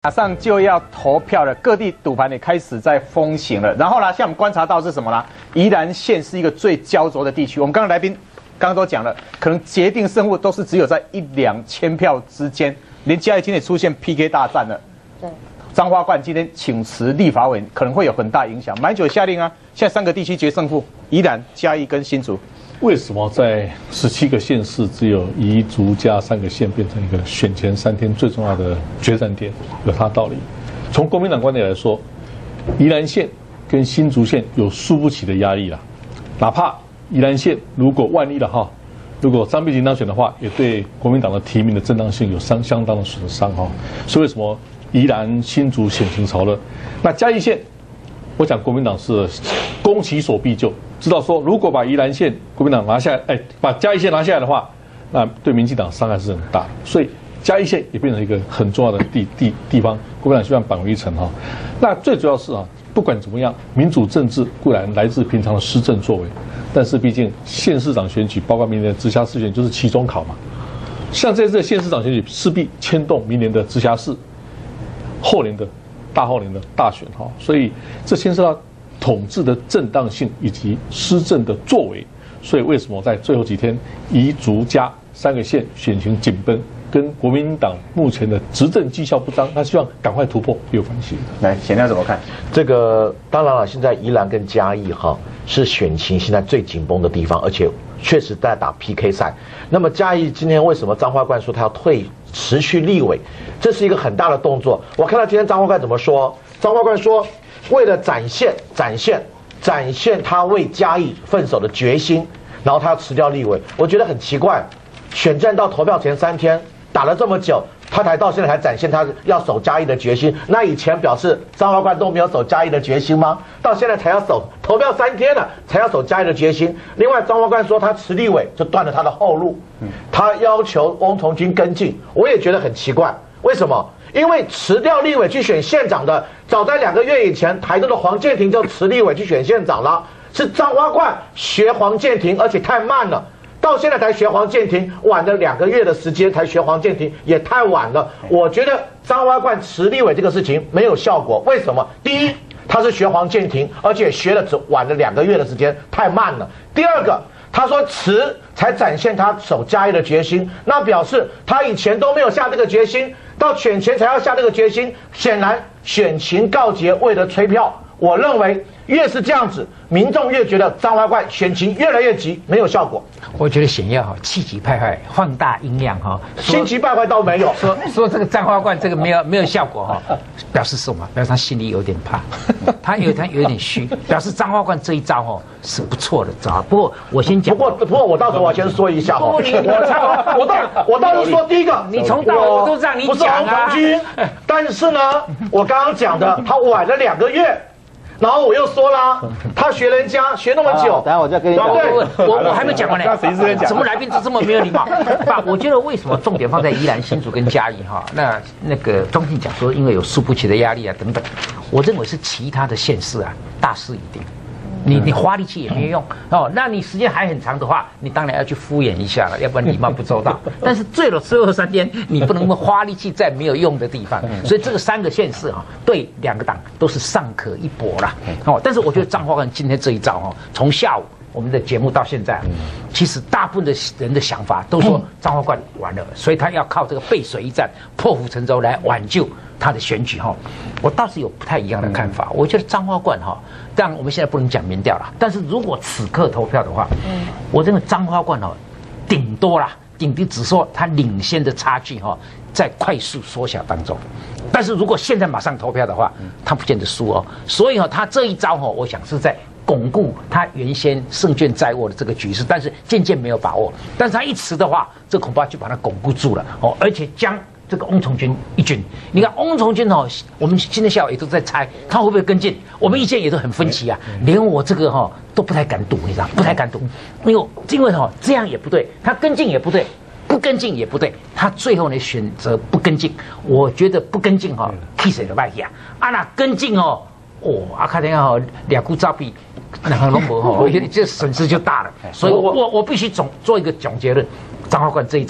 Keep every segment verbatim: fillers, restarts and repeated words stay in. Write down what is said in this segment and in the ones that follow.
马上就要投票了，各地赌盘也开始在风行了。然后呢，像我们观察到是什么呢？宜兰县是一个最焦灼的地区。我们刚刚来宾刚刚都讲了，可能决定胜负都是只有在一两千票之间。连嘉义今天也出现 P K 大战了。对，彰化县今天请辞立法委员，可能会有很大影响。马英九下令啊，现在三个地区决胜负，宜兰、嘉义跟新竹。 为什么在十七个县市只有宜竹加三个县变成一个选前三天最重要的决战点？有它道理。从国民党观点来说，宜兰县跟新竹县有输不起的压力啦。哪怕宜兰县如果万一了哈，如果张碧婷当选的话，也对国民党的提名的正当性有相相当的损伤哈。所以为什么宜兰、新竹险情潮热？那嘉义县，我讲国民党是攻其所必救。知道说，如果把宜兰县国民党拿下来，哎，把嘉义县拿下来的话，那对民进党伤害是很大的。所以嘉义县也变成一个很重要的地地地方，国民党希望扳回一城哈。那最主要是啊，不管怎么样，民主政治固然来自平常的施政作为，但是毕竟县市长选举，包括明年的直辖市选，就是期中考嘛。像这次的县市长选举，势必牵动明年的直辖市，后年的大后年的大选哈。所以这牵涉到统治的正当性以及施政的作为，所以为什么在最后几天，宜竹嘉三个县选情紧绷，跟国民党目前的执政绩效不彰，他希望赶快突破有关系。 来，显亮怎么看？ 这个当然了，现在宜兰跟嘉义哈是选情现在最紧绷的地方，而且确实在打 P K 赛。那么嘉义今天为什么彰化冠说他要退持续立委，这是一个很大的动作。我看到今天彰化冠怎么说？彰化冠说，为了展现展现展现他为嘉义奋手的决心，然后他要辞掉立委。我觉得很奇怪，选战到投票前三天打了这么久，他才到现在才展现他要守嘉义的决心。那以前表示彰化冠都没有守嘉义的决心吗？到现在才要守，投票三天了才要守嘉义的决心。另外，彰化冠说他辞立委就断了他的后路，他要求翁崇军跟进，我也觉得很奇怪，为什么？因为辞掉立委去选县长的，早在两个月以前，台中的黄健庭就辞立委去选县长了。是彰化冠学黄健庭，而且太慢了，到现在才学黄健庭，晚了两个月的时间才学黄健庭，也太晚了。我觉得彰化冠辞立委这个事情没有效果，为什么？第一，他是学黄健庭，而且学了只晚了两个月的时间，太慢了。第二个，他说辞才展现他守嘉义的决心，那表示他以前都没有下这个决心。到选前才要下这个决心，显然选情告捷，为了催票。我认为越是这样子，民众越觉得彰化冠选情越来越急，没有效果。 我觉得显要哈气急败坏，放大音量哈， 心急败坏倒没有。 说说这个彰化冠这个没有没有效果哈，表示什么？表示他心里有点怕，他有他有点虚，表示彰化冠这一招哈是不错的招。不过我先讲， 不过不过我到时候我先说一下哈，我我到我到时候说第一个， 你从到我都让你讲啊， 但是呢，我刚刚讲的他晚了两个月。然后我又说啦，他学人家学那么久， 等下我再跟你讲。 对，我我还没讲完呢。什么来宾都这么没有礼貌？爸，我觉得为什么重点放在宜兰、新竹跟嘉义哈？那那个庄敬讲说，因为有输不起的压力啊等等，我认为是其他的县市啊大势已定。你你花力气也没用哦，那你时间还很长的话，你当然要去敷衍一下了，要不然礼貌不周到。但是最了最后三天，你不能花力气在没有用的地方，所以这个三个县市啊，对两个党都是尚可一搏啦。哦，但是我觉得彰化冠今天这一招哈，从下午我们的节目到现在，其实大部分的人的想法都说彰化冠完了，所以他要靠这个背水一战、破釜沉舟来挽救他的选举哈。我倒是有不太一样的看法，我觉得彰化冠哈，当然我们现在不能讲民调了，但是如果此刻投票的话，我认为彰化冠哦，顶多啦，顶多只说他领先的差距哈，在快速缩小当中。但是如果现在马上投票的话，他不见得输哦。所以哈，他这一招哈，我想是在巩固他原先胜券在握的这个局势，但是渐渐没有把握。但是他一迟的话，这恐怕就把他巩固住了哦，而且将这个翁崇军一军，你看翁崇军哦，我们今天下午也都在猜他会不会跟进，我们意见也都很分歧啊，连我这个哈、哦、都不太敢赌，你知道，不太敢赌，因为因为哈、哦、这样也不对，他跟进也不对。不跟进也不对，他最后呢选择不跟进，我觉得不跟进哈、哦，气谁都卖呀，啊那跟进哦。哦，啊，看见哈，两股照比，两个龙博哈，这损失就大了。所以我我我必须总做一个总结论，彰化冠这一招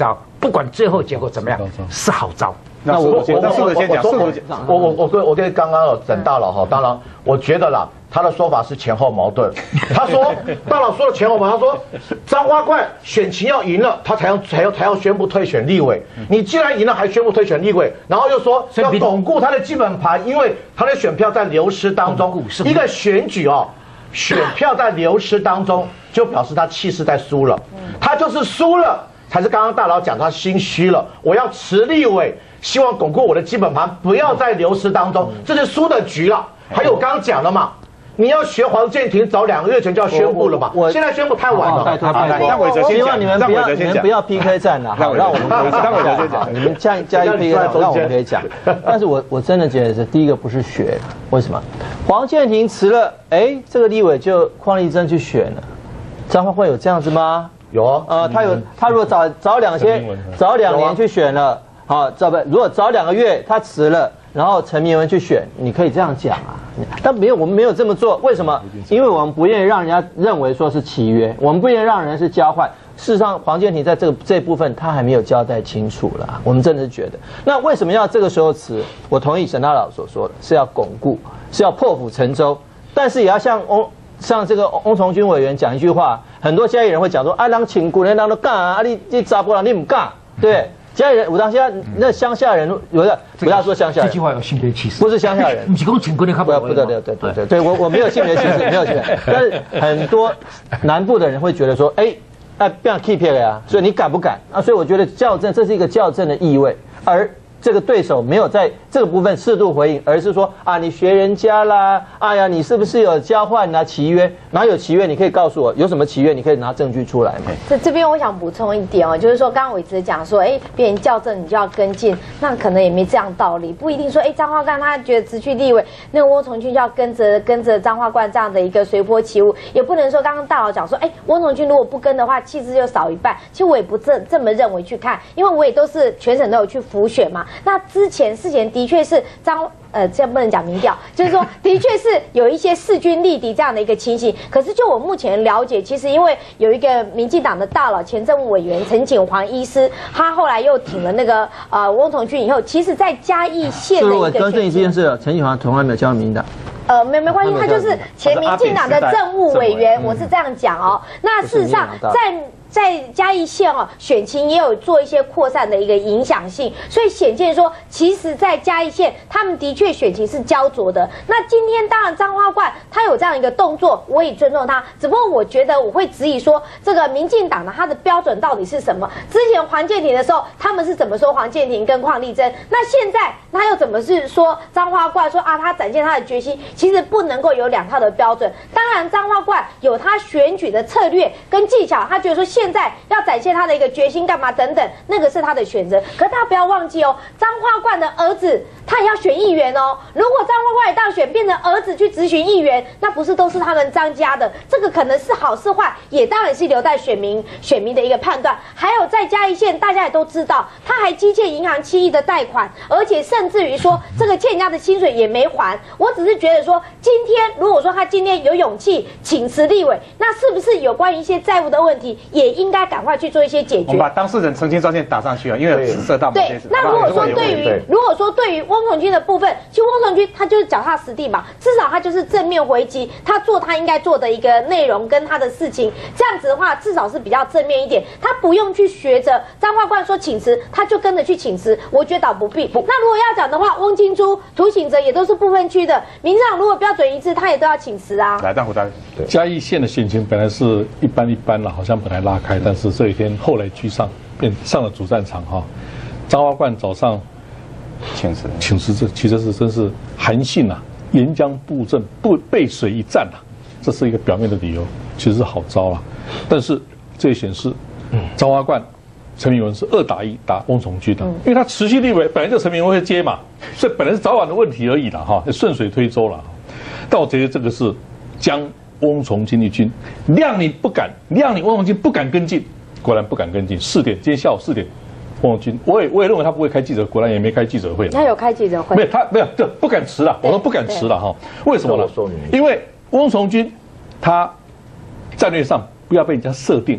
不管最后结果怎么样，是好招。 那我我我速度先讲，速度讲。 我我我跟我跟刚刚沈大佬哈，当然我觉得啦，他的说法是前后矛盾。他说大佬说的前后矛盾，他说彰化冠选情要赢了，他才要才要才要宣布退选立委。你既然赢了，还宣布退选立委，然后又说要巩固他的基本盘，因为他的选票在流失当中，一个选举哦，选票在流失当中，就表示他气势在输了，他就是输了。才是刚刚大佬讲他心虚了，我要持立委，希望巩固我的基本盘，不要在流失当中，这是输的局了。还有我刚刚讲了嘛，你要学黄健庭，早两个月前就要宣布了嘛，现在宣布太晚了。 拜托拜托， 让伟哲先讲， 希望你们不要你们不要 P K 战了，好，让我们可以让伟哲先讲， 你们加加一 P K 战，让我们可以讲。但是我我真的觉得是第一个不是学，为什么？黄健庭辞了，哎，这个立委就邝丽珍去选了，彰化会有这样子吗？ 有啊， 呃，他有，他如果早早两天、早两年去选了，好，早不，如果早两个月他辞了，然后陈明文去选，你可以这样讲啊。但没有，我们没有这么做，为什么？因为我们不愿意让人家认为说是契约，我们不愿意让人是交换。事实上，黄健庭在这个这部分他还没有交代清楚啦。我们真的是觉得，那为什么要这个时候辞？我同意沈大佬所说的，是要巩固，是要破釜沉舟，但是也要像翁。像这个翁崇军委员讲一句话，很多嘉义人会讲说：“啊，人请古人人都干啊，你你查甫人你唔干，对？”嘉义人，我当下那乡下人有的不要说乡下人， 这句话有性别歧视， 不是乡下人， 不是讲请古人， 不要不得了，对对对对，我我没有性别歧视，没有性别，但是很多南部的人会觉得说：“哎，哎，不要 keep 了呀，所以你敢不敢？啊，所以我觉得校正这是一个校正的意味，而。这个对手没有在这个部分适度回应，而是说啊，你学人家啦，哎呀，你是不是有交换啊契约？哪有契约？你可以告诉我有什么契约？你可以拿证据出来吗？ 这这边我想补充一点哦，就是说刚刚伟哲讲说，哎，别人校正你就要跟进，那可能也没这样道理，不一定说，哎，彰化冠他觉得辞去立委，那个翁崇军就要跟着跟着彰化冠这样的一个随波起舞，也不能说刚刚大佬讲说，哎，翁崇军如果不跟的话，气势就少一半。其实我也不这这么认为去看，因为我也都是全省都有去辅选嘛。那之前事前的确是彰呃，这样不能讲民调，就是说的确是有一些势均力敌这样的一个情形。可是就我目前了解，其实因为有一个民进党的大佬前政务委员陈景煌医师，他后来又挺了那个呃翁崇军以后，其实在嘉义县的一个。 我更正一件事，陈景煌从来没有加入民进党。 呃，没没关系，他就是前民进党的政务委员，我是这样讲哦。那事实上，在在嘉义县哦，选情也有做一些扩散的一个影响性，所以显见说，其实，在嘉义县，他们的确选情是焦灼的。那今天当然彰化冠他有这样一个动作，我也尊重他，只不过我觉得我会质疑说，这个民进党呢，他的标准到底是什么？之前黄健庭的时候，他们是怎么说黄健庭跟邝丽珍？那现在他又怎么是说彰化冠说啊，他展现他的决心？其实不能够有两套的标准。当然，彰化冠有他选举的策略跟技巧，他觉得说现在要展现他的一个决心干嘛等等，那个是他的选择。可大家不要忘记哦，彰化冠的儿子他也要选议员哦。如果彰化冠也当选，变成儿子去质询议员，那不是都是他们张家的？这个可能是好是坏，也当然是留待选民选民的一个判断。还有在嘉义县，大家也都知道，他还积欠银行七亿的贷款，而且甚至于说这个欠人家的薪水也没还。我只是觉得说，今天如果说他今天有勇气请辞立委，那是不是有关于一些债务的问题，也应该赶快去做一些解决？ 我们把当事人澄清照片打上去啊，因为有紫色到某些事。 那如果说对于如果说对于翁崇军的部分，其实翁崇军他就是脚踏实地嘛，至少他就是正面回击，他做他应该做的一个内容跟他的事情，这样子的话至少是比较正面一点。他不用去学着彰化冠说请辞，他就跟着去请辞，我觉得倒不必。那如果要讲的话，翁金珠、涂醒哲也都是不分区的，民进党如果标准一致，他也都要请辞啊。 来，但胡大嘉义县的选情本来是一般一般了，好像本来拉开，但是这一天后来居上，变上了主战场哈。彰化冠早上请辞， 请辞这其实是真是韩信啊，沿江布阵，不背水一战啊，这是一个表面的理由，其实是好招啊。但是这也显示，彰化冠陈明文是二打一打翁崇军的，因为他持续立委本来就陈明文会接嘛，所以本来是早晚的问题而已了哈，顺水推舟了。但我觉得这个是将翁崇军一军谅你不敢，谅你翁崇军不敢跟进，果然不敢跟进。四点，今天下午四点，翁崇军我也我也认为他不会开记者，果然也没开记者会。 他有开记者会， 没有他没有就不敢迟了，我说不敢迟了哈。为什么呢？因为翁崇军他战略上不要被人家设定。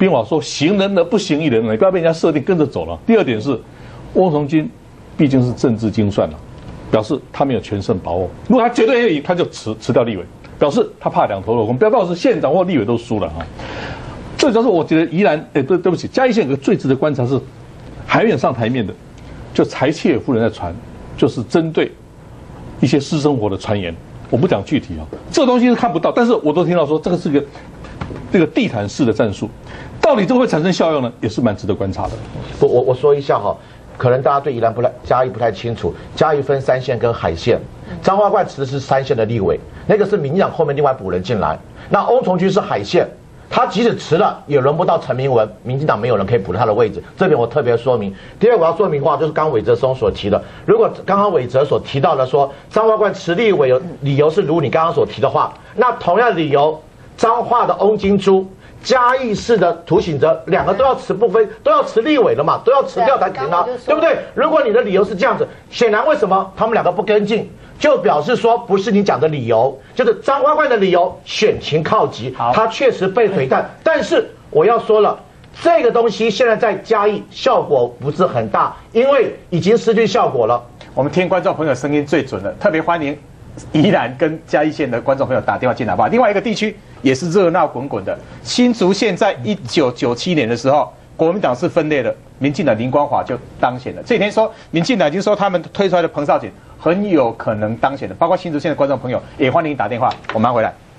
兵法说行人而不行义人，你不要被人家设定跟着走了。第二点是，翁同钧毕竟是政治精算了，表示他没有全胜把握。如果他绝对会赢，他就辞辞掉立委，表示他怕两头落空。不要告诉县长或立委都输了啊。最主要是我觉得宜兰，哎，对对不起，嘉义县有个最值得观察是，还没有上台面的，就柴契尔夫人在传，就是针对一些私生活的传言。我不讲具体啊，这个东西是看不到，但是我都听到说这个是个这个地毯式的战术，到底这个会产生效用呢，也是蛮值得观察的。 我我我说一下哈，可能大家对宜兰不太嘉义不太清楚，嘉义分三县跟海县，彰化冠辞的是三县的立委，那个是民进党后面另外补人进来，那翁从钧是海县。他即使辞了，也轮不到陈明文，民进党没有人可以补他的位置，这点我特别说明。第二，我要说明的话，就是刚刚韦哲松所提的，如果刚刚韦哲所提到的说彰化冠辞立委有理由是如你刚刚所提的话，那同样理由，彰化的翁金珠、嘉义市的涂醒哲，两个都要辞不分，都要辞立委了嘛，都要辞掉才可以拿，对不对？如果你的理由是这样子，显然为什么他们两个不跟进？就表示说不是你讲的理由，就是张花冠的理由，选情靠急，他确实被回弹。但是我要说了，这个东西现在在嘉义效果不是很大，因为已经失去效果了。 我们听观众朋友声音最准了，特别欢迎宜兰跟嘉义县的观众朋友打电话进来吧。另外一个地区也是热闹滚滚的，新竹县在一九九七年的时候，国民党是分裂了，民进党林光华就当选了。这几天说民进党已经说他们推出来的彭少锦很有可能当选的，包括新竹县的观众朋友也欢迎打电话，我们回来。